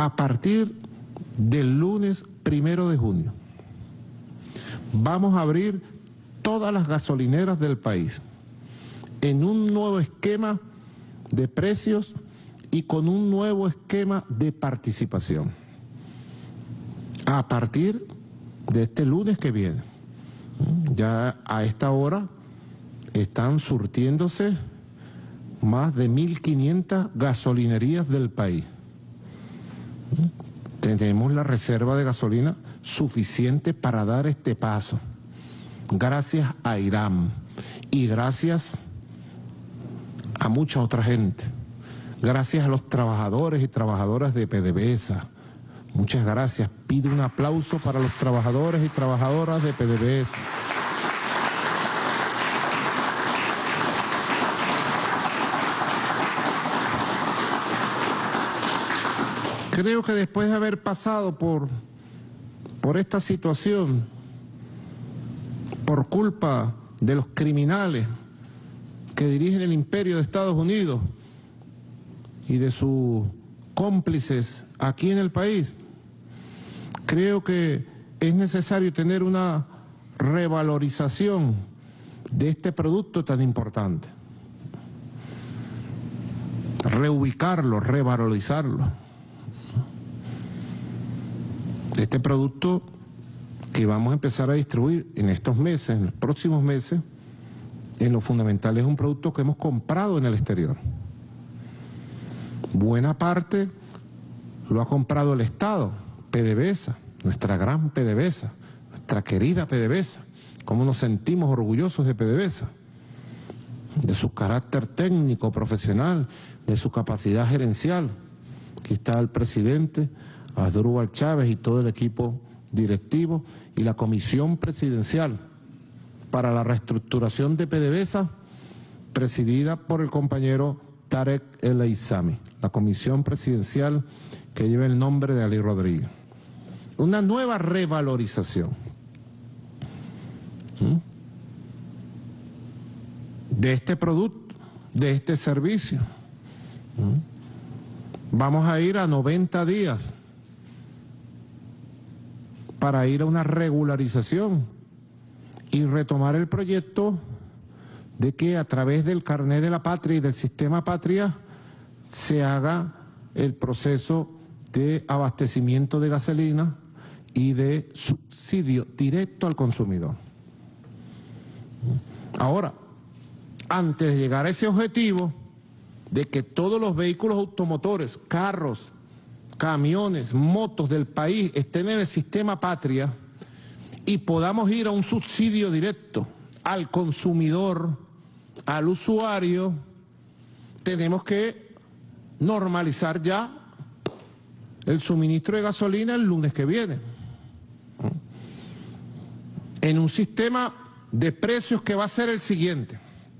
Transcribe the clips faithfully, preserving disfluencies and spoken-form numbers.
a partir del lunes primero de junio, vamos a abrir todas las gasolineras del país en un nuevo esquema de precios y con un nuevo esquema de participación. A partir de este lunes que viene, ya a esta hora están surtiéndose más de mil quinientas gasolinerías del país. Tenemos la reserva de gasolina suficiente para dar este paso, gracias a Irán y gracias a mucha otra gente, gracias a los trabajadores y trabajadoras de PDVSA. Muchas gracias. Pido un aplauso para los trabajadores y trabajadoras de PDVSA. Creo que después de haber pasado por, por esta situación, por culpa de los criminales que dirigen el imperio de Estados Unidos y de sus cómplices aquí en el país, creo que es necesario tener una revalorización de este producto tan importante. Reubicarlo, revalorizarlo. Este producto que vamos a empezar a distribuir en estos meses, en los próximos meses, en lo fundamental es un producto que hemos comprado en el exterior. Buena parte lo ha comprado el Estado, PDVSA, nuestra gran PDVSA, nuestra querida PDVSA. Cómo nos sentimos orgullosos de PDVSA, de su carácter técnico, profesional, de su capacidad gerencial. Aquí está el presidente Asdrúbal Chávez y todo el equipo directivo y la comisión presidencial para la reestructuración de PDVSA, presidida por el compañero Tarek El Aissami, la comisión presidencial que lleva el nombre de Ali Rodríguez. Una nueva revalorización ¿Mm? de este producto, de este servicio. ¿Mm? Vamos a ir a noventa días para ir a una regularización y retomar el proyecto de que a través del carnet de la patria y del sistema patria se haga el proceso de abastecimiento de gasolina y de subsidio directo al consumidor. Ahora, antes de llegar a ese objetivo de que todos los vehículos automotores, carros, camiones, motos del país estén en el sistema patria y podamos ir a un subsidio directo al consumidor, al usuario, tenemos que normalizar ya el suministro de gasolina el lunes que viene. En un sistema de precios que va a ser el siguiente.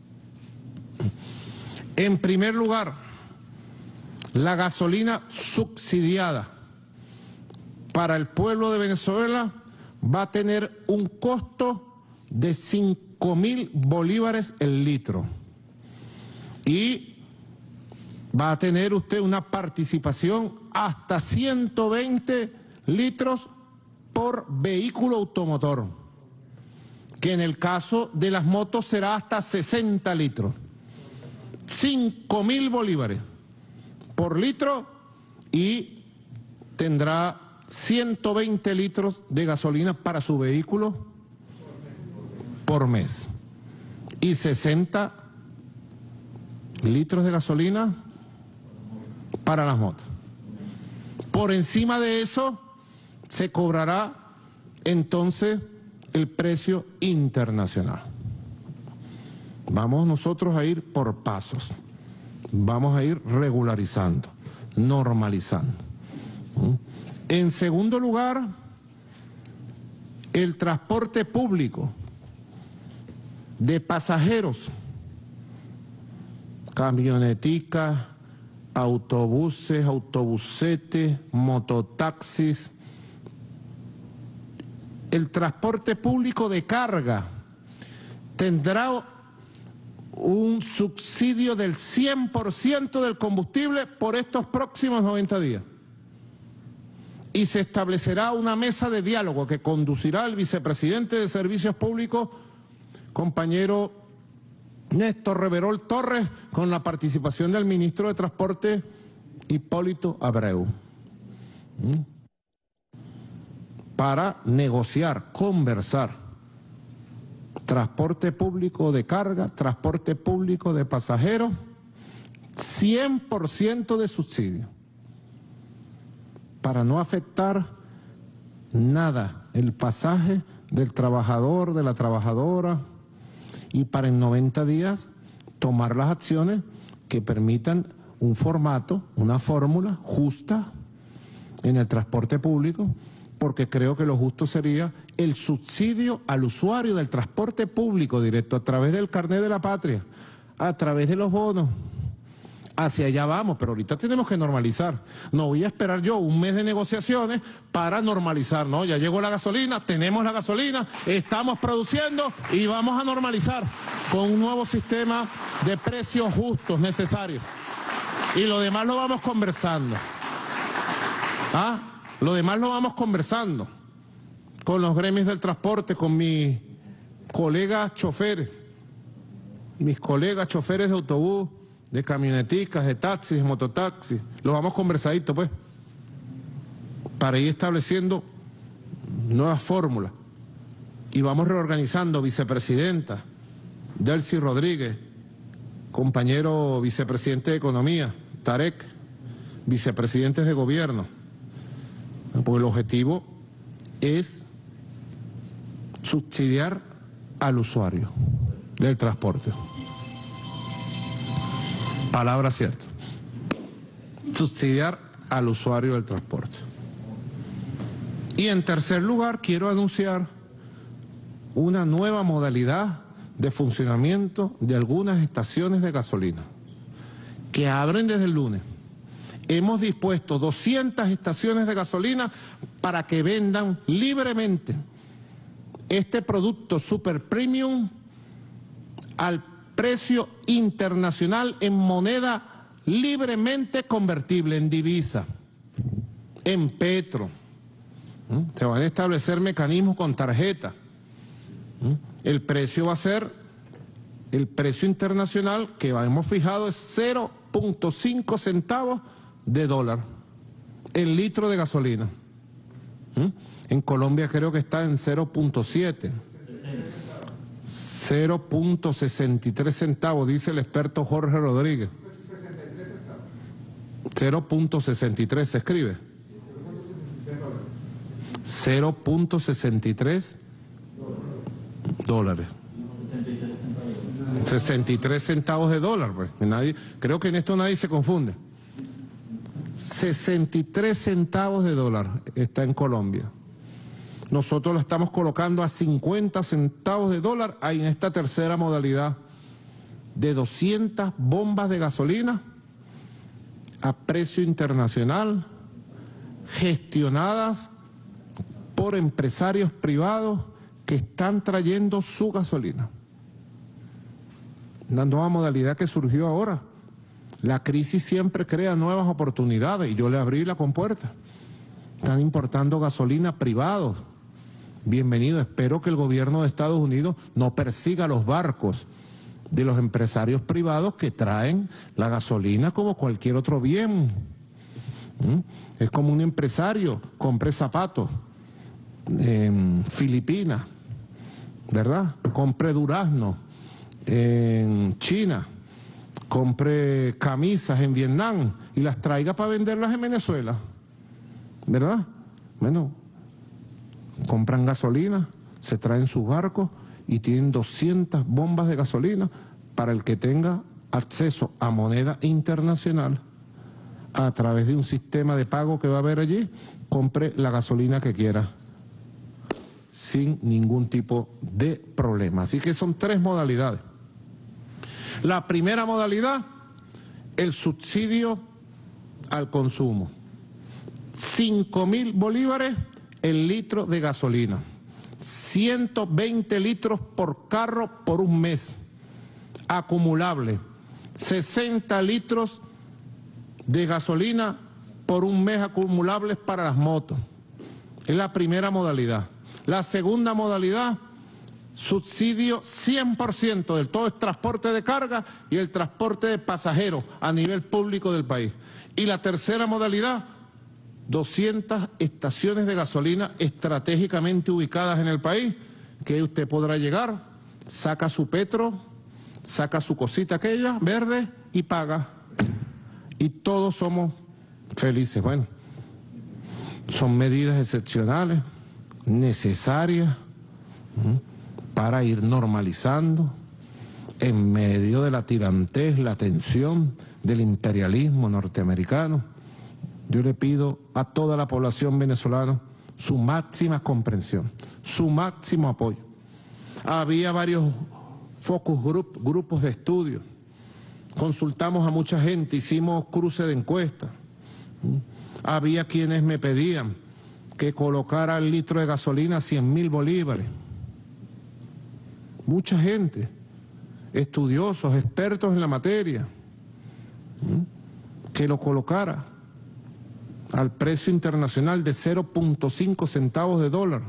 En primer lugar, la gasolina subsidiada para el pueblo de Venezuela va a tener un costo de cinco mil bolívares el litro y va a tener usted una participación hasta ciento veinte litros por vehículo automotor, que en el caso de las motos será hasta sesenta litros. cinco mil bolívares por litro y tendrá ciento veinte litros de gasolina para su vehículo por mes y sesenta litros de gasolina para las motos. Por encima de eso se cobrará entonces el precio internacional. Vamos nosotros a ir por pasos, vamos a ir regularizando, normalizando. En segundo lugar, el transporte público de pasajeros, camioneticas, autobuses, autobusetes, mototaxis, el transporte público de carga tendrá un subsidio del cien por ciento del combustible por estos próximos noventa días. y se establecerá una mesa de diálogo que conducirá el vicepresidente de Servicios Públicos, compañero Néstor Reverol Torres, con la participación del ministro de Transporte Hipólito Abreu, ¿Mm? para negociar, conversar transporte público de carga, transporte público de pasajeros, cien por ciento de subsidio, para no afectar nada el pasaje del trabajador, de la trabajadora, y para en noventa días tomar las acciones que permitan un formato, una fórmula justa en el transporte público, porque creo que lo justo sería el subsidio al usuario del transporte público directo a través del carnet de la patria, a través de los bonos. Hacia allá vamos, pero ahorita tenemos que normalizar. No voy a esperar yo un mes de negociaciones para normalizar, ¿no? Ya llegó la gasolina, tenemos la gasolina, estamos produciendo y vamos a normalizar con un nuevo sistema de precios justos necesarios. Y lo demás lo vamos conversando. ¿Ah? Lo demás lo vamos conversando con los gremios del transporte, con mis colegas choferes, mis colegas choferes de autobús, de camioneticas, de taxis, de mototaxis. Lo vamos conversadito, pues, para ir estableciendo nuevas fórmulas. Y vamos reorganizando, vicepresidenta Delcy Rodríguez, compañero vicepresidente de Economía, Tarek, vicepresidentes de Gobierno. Porque el objetivo es subsidiar al usuario del transporte. Palabra cierta. Subsidiar al usuario del transporte. Y en tercer lugar, quiero anunciar una nueva modalidad de funcionamiento de algunas estaciones de gasolina que abren desde el lunes. Hemos dispuesto doscientas estaciones de gasolina para que vendan libremente este producto super premium al precio internacional en moneda libremente convertible, en divisa, en petro. ¿Mm? Se van a establecer mecanismos con tarjeta. ¿Mm? El precio va a ser, el precio internacional que hemos fijado es cero punto cinco centavos de dólar el litro de gasolina. ¿Mm? En Colombia creo que está en cero punto siete, cero punto sesenta y tres centavos, dice el experto Jorge Rodríguez. cero punto sesenta y tres se escribe. cero punto sesenta y tres dólares. sesenta y tres centavos de dólar, pues. Nadie, creo que en esto nadie se confunde. sesenta y tres centavos de dólar está en Colombia. Nosotros lo estamos colocando a cincuenta centavos de dólar ahí en esta tercera modalidad de doscientas bombas de gasolina a precio internacional, gestionadas por empresarios privados que están trayendo su gasolina. Una nueva modalidad que surgió ahora. La crisis siempre crea nuevas oportunidades y yo le abrí la compuerta. Están importando gasolina privados. Bienvenido. Espero que el gobierno de Estados Unidos no persiga los barcos de los empresarios privados que traen la gasolina como cualquier otro bien. ¿Mm? Es como un empresario compre zapatos en Filipinas, ¿verdad? Compre durazno en China, compre camisas en Vietnam y las traiga para venderlas en Venezuela, ¿verdad? Bueno, compran gasolina, se traen sus barcos y tienen doscientas bombas de gasolina para el que tenga acceso a moneda internacional a través de un sistema de pago que va a haber allí, compre la gasolina que quiera sin ningún tipo de problema. Así que son tres modalidades. La primera modalidad, el subsidio al consumo. cinco mil bolívares el litro de gasolina. ciento veinte litros por carro por un mes. Acumulable. sesenta litros de gasolina por un mes acumulables para las motos. Es la primera modalidad. La segunda modalidad, subsidio cien por ciento del todo el transporte de carga y el transporte de pasajeros a nivel público del país. Y la tercera modalidad, doscientas estaciones de gasolina estratégicamente ubicadas en el país, que usted podrá llegar, saca su petro, saca su cosita aquella, verde, y paga. Y todos somos felices. Bueno, son medidas excepcionales, necesarias, ¿m? para ir normalizando en medio de la tirantez, la tensión del imperialismo norteamericano. Yo le pido a toda la población venezolana su máxima comprensión, su máximo apoyo. Había varios focus group, grupos de estudio, consultamos a mucha gente, hicimos cruce de encuestas. Había quienes me pedían que colocara el litro de gasolina a cien mil bolívares. Mucha gente, estudiosos, expertos en la materia, que lo colocara al precio internacional de cero punto cinco centavos de dólar.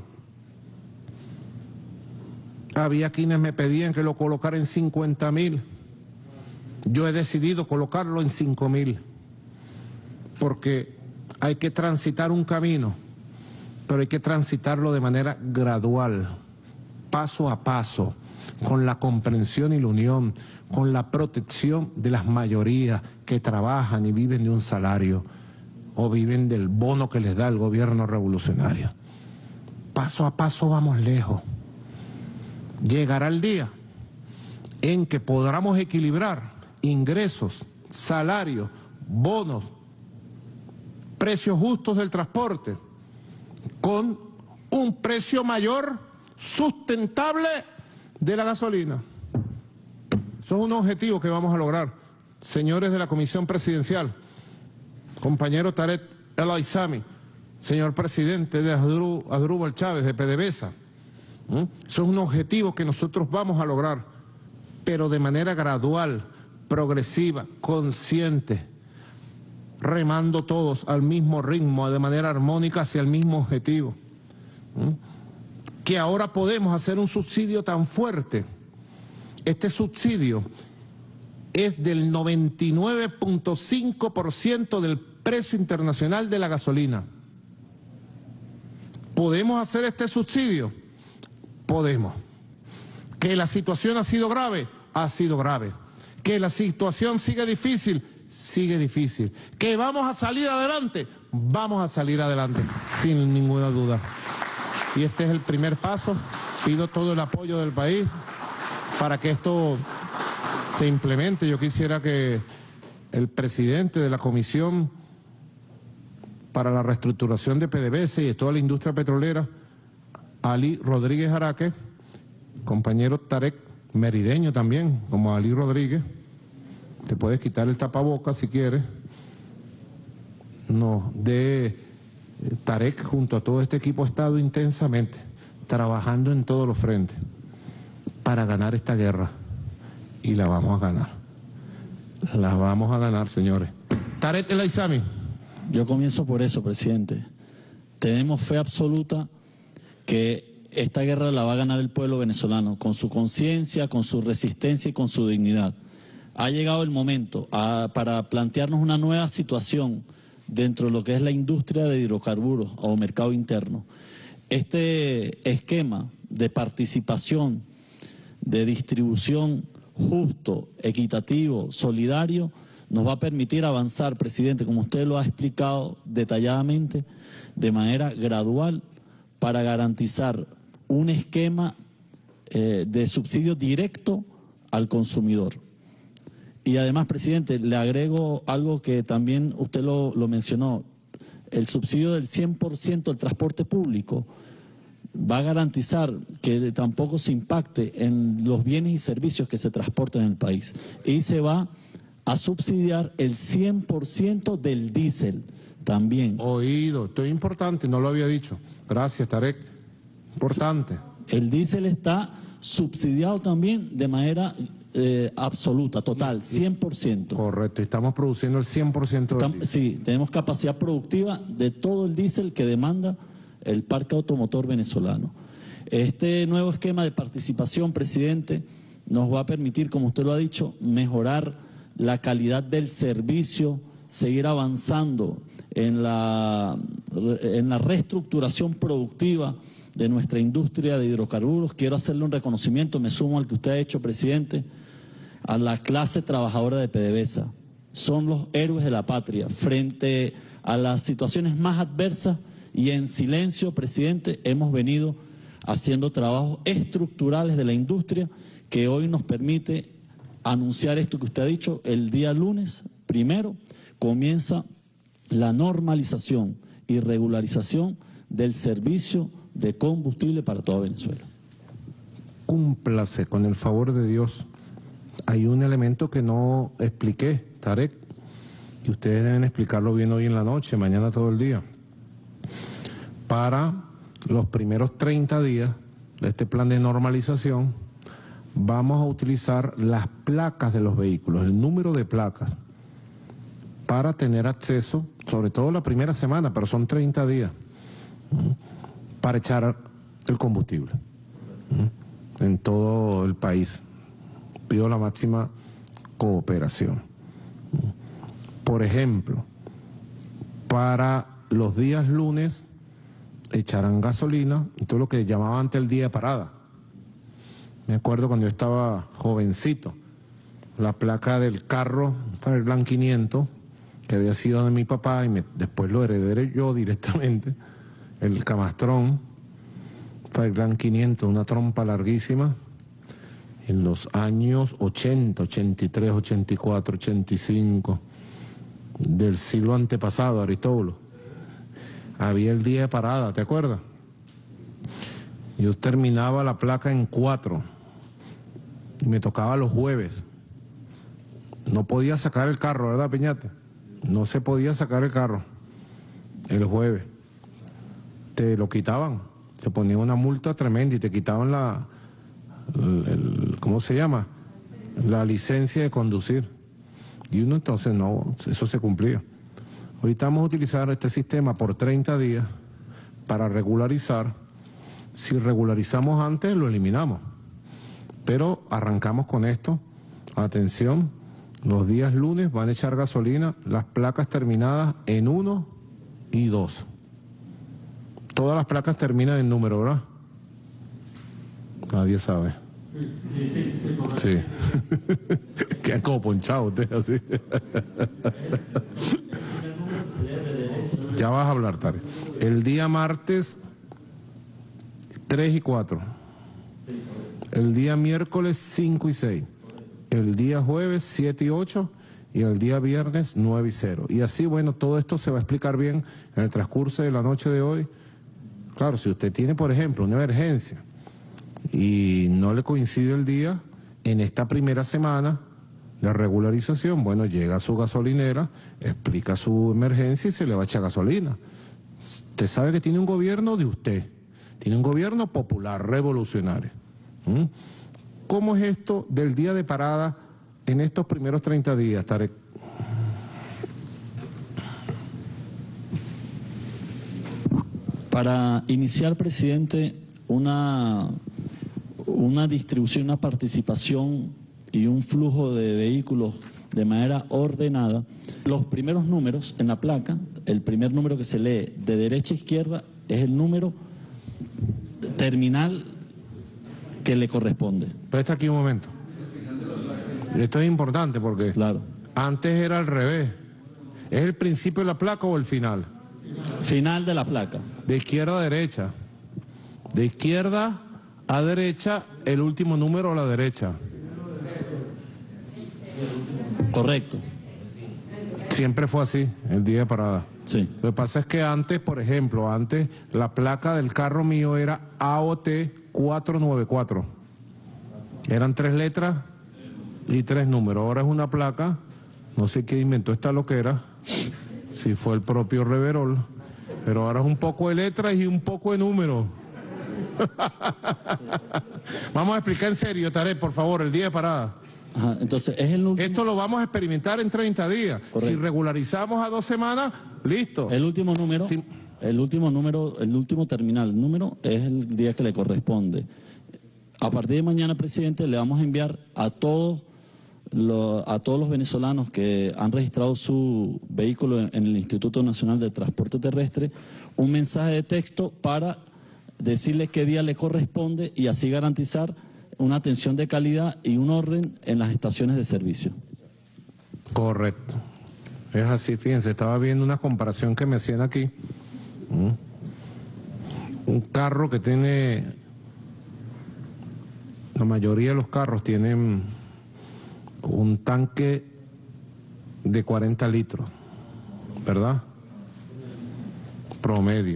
Había quienes me pedían que lo colocara en cincuenta mil. Yo he decidido colocarlo en cinco mil, porque hay que transitar un camino, pero hay que transitarlo de manera gradual, paso a paso, con la comprensión y la unión, con la protección de las mayorías que trabajan y viven de un salario o viven del bono que les da el gobierno revolucionario. Paso a paso vamos lejos. Llegará el día en que podamos equilibrar ingresos, salarios, bonos, precios justos del transporte, con un precio mayor, sustentable, de la gasolina. Eso es un objetivo que vamos a lograr, señores de la Comisión Presidencial, compañero Tarek El Aissami, señor presidente de Asdrúbal Chávez, de PDVSA. ¿Mm? Eso es un objetivo que nosotros vamos a lograr, pero de manera gradual, progresiva, consciente, remando todos al mismo ritmo, de manera armónica hacia el mismo objetivo. ¿Mm? Que ahora podemos hacer un subsidio tan fuerte. Este subsidio es del noventa y nueve punto cinco por ciento del precio internacional de la gasolina. ¿Podemos hacer este subsidio? Podemos. ¿Que la situación ha sido grave? Ha sido grave. ¿Que la situación sigue difícil? Sigue difícil. ¿Que vamos a salir adelante? Vamos a salir adelante, sin ninguna duda. Y este es el primer paso. Pido todo el apoyo del país para que esto se implemente. Yo quisiera que el presidente de la Comisión para la Reestructuración de PDVSA y de toda la industria petrolera, Ali Rodríguez Araque, compañero Tarek, merideño también, como Ali Rodríguez, te puedes quitar el tapabocas si quieres, nos dé... Tarek junto a todo este equipo ha estado intensamente trabajando en todos los frentes para ganar esta guerra, y la vamos a ganar. La vamos a ganar, señores. Tarek El Aissami. Yo comienzo por eso, presidente. Tenemos fe absoluta que esta guerra la va a ganar el pueblo venezolano, con su conciencia, con su resistencia y con su dignidad. Ha llegado el momento a, para plantearnos una nueva situación dentro de lo que es la industria de hidrocarburos o mercado interno. Este esquema de participación, de distribución justo, equitativo, solidario, nos va a permitir avanzar, presidente, como usted lo ha explicado detalladamente, de manera gradual, para garantizar un esquema eh, de subsidio directo al consumidor. Y además, presidente, le agrego algo que también usted lo, lo mencionó, el subsidio del cien por ciento del transporte público va a garantizar que tampoco se impacte en los bienes y servicios que se transportan en el país. Y se va a subsidiar el cien por ciento del diésel también. Oído, esto es importante, no lo había dicho. Gracias, Tarek. Importante. El diésel está subsidiado también de manera eh, absoluta, total, cien por ciento. Correcto, estamos produciendo el cien por ciento del diésel. Sí, tenemos capacidad productiva de todo el diésel que demanda el parque automotor venezolano. Este nuevo esquema de participación, presidente, nos va a permitir, como usted lo ha dicho, mejorar la calidad del servicio, seguir avanzando en la, en la reestructuración productiva de nuestra industria de hidrocarburos. Quiero hacerle un reconocimiento, me sumo al que usted ha hecho, presidente, a la clase trabajadora de PDVSA. Son los héroes de la patria frente a las situaciones más adversas y en silencio, presidente, hemos venido haciendo trabajos estructurales de la industria que hoy nos permite anunciar esto que usted ha dicho. El día lunes, primero, comienza la normalización y regularización del servicio de combustible para toda Venezuela. Cúmplase, con el favor de Dios. Hay un elemento que no expliqué, Tarek, y ustedes deben explicarlo bien hoy en la noche, mañana todo el día. Para los primeros treinta días de este plan de normalización, vamos a utilizar las placas de los vehículos, el número de placas, para tener acceso, sobre todo la primera semana, pero son treinta días, para echar el combustible en todo el país. Pido la máxima cooperación. Por ejemplo, para los días lunes echarán gasolina, todo lo que llamaban antes el día de parada. Me acuerdo cuando yo estaba jovencito, la placa del carro Fairlane quinientos, que había sido de mi papá y me, después lo heredé yo directamente, el Camastrón Fairlane quinientos, una trompa larguísima, en los años ochenta, ochenta y tres, ochenta y cuatro, ochenta y cinco, del siglo antepasado, Aristóbulo. Había el día de parada, ¿te acuerdas? Yo terminaba la placa en cuatro, y me tocaba los jueves. No podía sacar el carro, ¿verdad, Peñate? No se podía sacar el carro el jueves. Te lo quitaban, te ponían una multa tremenda y te quitaban la, el, el, ¿cómo se llama? La licencia de conducir. Y uno entonces no, eso se cumplía. Ahorita vamos a utilizar este sistema por treinta días para regularizar. Si regularizamos antes, lo eliminamos. Pero arrancamos con esto. Atención, los días lunes van a echar gasolina, las placas terminadas en uno y dos. Todas las placas terminan en número, ¿verdad? Nadie sabe. Sí. Quedan como ponchados ustedes así. Ya vas a hablar, Tare. El día martes, tres y cuatro. El día miércoles, cinco y seis. El día jueves, siete y ocho. Y el día viernes, nueve y cero. Y así, bueno, todo esto se va a explicar bien en el transcurso de la noche de hoy. Claro, si usted tiene, por ejemplo, una emergencia y no le coincide el día, en esta primera semana de regularización, bueno, llega a su gasolinera, explica su emergencia y se le va a echar gasolina. Usted sabe que tiene un gobierno de usted, tiene un gobierno popular, revolucionario. ¿Mm? ¿Cómo es esto del día de parada en estos primeros treinta días, Tarek? Para iniciar, presidente, una, una distribución, una participación y un flujo de vehículos de manera ordenada, los primeros números en la placa, el primer número que se lee de derecha a izquierda es el número terminal que le corresponde. Presta aquí un momento. Esto es importante porque claro, antes era al revés. ¿Es el principio de la placa o el final? Final de la placa. De izquierda a derecha. De izquierda a derecha, el último número a la derecha. Correcto. Siempre fue así, el día de parada. Sí. Lo que pasa es que antes, por ejemplo, antes la placa del carro mío era A O T cuatrocientos noventa y cuatro. Eran tres letras y tres números. Ahora es una placa, no sé qué inventó esta loquera, si fue el propio Reverol, pero ahora es un poco de letras y un poco de números. Vamos a explicar en serio, Tarek, por favor, el día de parada. Ajá, entonces, es el último... Esto lo vamos a experimentar en treinta días. Correcto. Si regularizamos a dos semanas, listo. El último número, Sí. el último número, el último terminal, el número es el día que le corresponde. A partir de mañana, presidente, le vamos a enviar a todos lo- a todos los venezolanos que han registrado su vehículo en, en el Instituto Nacional de Transporte Terrestre un mensaje de texto para decirle qué día le corresponde y así garantizar una atención de calidad y un orden en las estaciones de servicio. Correcto. Es así, fíjense, estaba viendo una comparación que me hacían aquí. ¿Mm? Un carro que tiene, la mayoría de los carros tienen un tanque de cuarenta litros, ¿verdad? Promedio.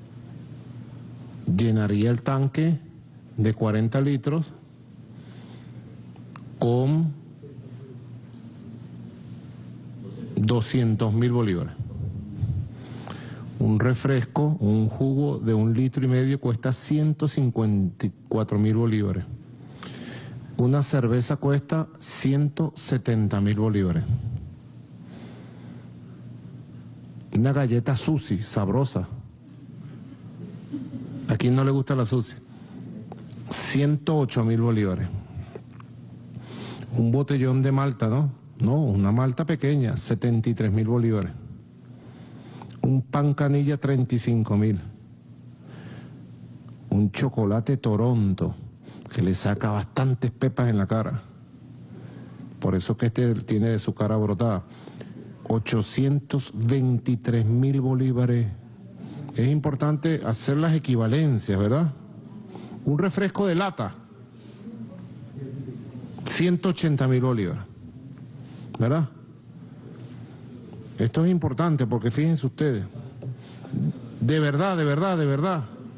Llenaría el tanque de cuarenta litros con doscientos mil bolívares. Un refresco, un jugo de un litro y medio cuesta ciento cincuenta y cuatro mil bolívares. Una cerveza cuesta ciento setenta mil bolívares. Una galleta Susi, sabrosa. ¿A quién no le gusta la Susi? ciento ocho mil bolívares. Un botellón de malta, ¿no? No, una malta pequeña, setenta y tres mil bolívares. Un pan canilla, treinta y cinco mil. Un chocolate Toronto, que le saca bastantes pepas en la cara. Por eso que este tiene su cara brotada. ochocientos veintitrés mil bolívares. Es importante hacer las equivalencias, ¿verdad? Un refresco de lata, ciento ochenta mil bolívares, ¿verdad? Esto es importante porque fíjense ustedes, de verdad, de verdad, de verdad,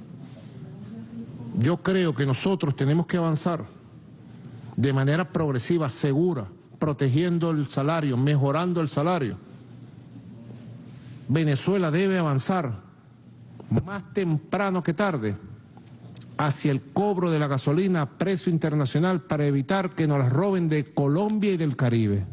yo creo que nosotros tenemos que avanzar de manera progresiva, segura, protegiendo el salario, mejorando el salario. Venezuela debe avanzar más temprano que tarde hacia el cobro de la gasolina a precio internacional para evitar que nos las roben de Colombia y del Caribe.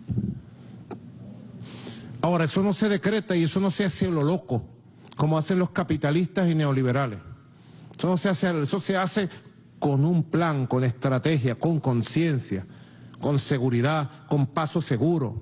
Ahora, eso no se decreta y eso no se hace a lo loco, como hacen los capitalistas y neoliberales. Eso no se hace, eso se hace con un plan, con estrategia, con conciencia, con seguridad, con paso seguro.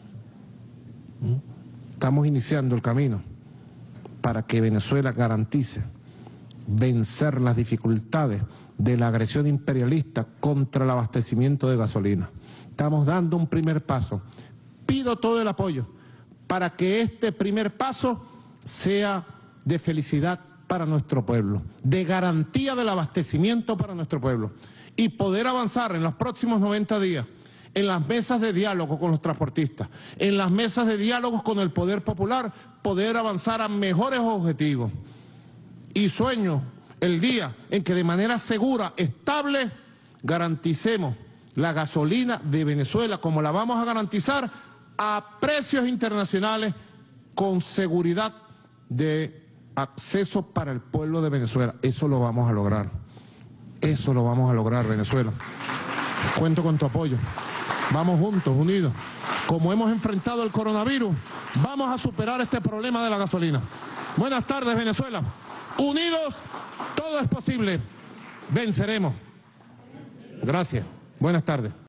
Estamos iniciando el camino para que Venezuela garantice vencer las dificultades de la agresión imperialista contra el abastecimiento de gasolina. Estamos dando un primer paso. Pido todo el apoyo para que este primer paso sea de felicidad para nuestro pueblo, de garantía del abastecimiento para nuestro pueblo y poder avanzar en los próximos noventa días en las mesas de diálogo con los transportistas, en las mesas de diálogo con el poder popular, poder avanzar a mejores objetivos. Y sueño el día en que de manera segura, estable, garanticemos la gasolina de Venezuela como la vamos a garantizar a precios internacionales con seguridad de acceso para el pueblo de Venezuela. Eso lo vamos a lograr. Eso lo vamos a lograr, Venezuela. Cuento con tu apoyo. Vamos juntos, unidos. Como hemos enfrentado el coronavirus, vamos a superar este problema de la gasolina. Buenas tardes, Venezuela. Unidos, todo es posible. Venceremos. Gracias. Buenas tardes.